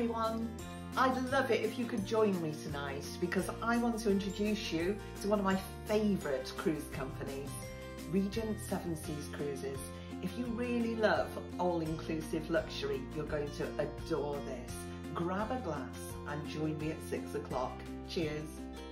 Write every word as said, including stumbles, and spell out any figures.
everyone. I'd love it if you could join me tonight because I want to introduce you to one of my favourite cruise companies, Regent Seven Seas Cruises. If you really love all-inclusive luxury, you're going to adore this. Grab a glass and join me at six o'clock. Cheers.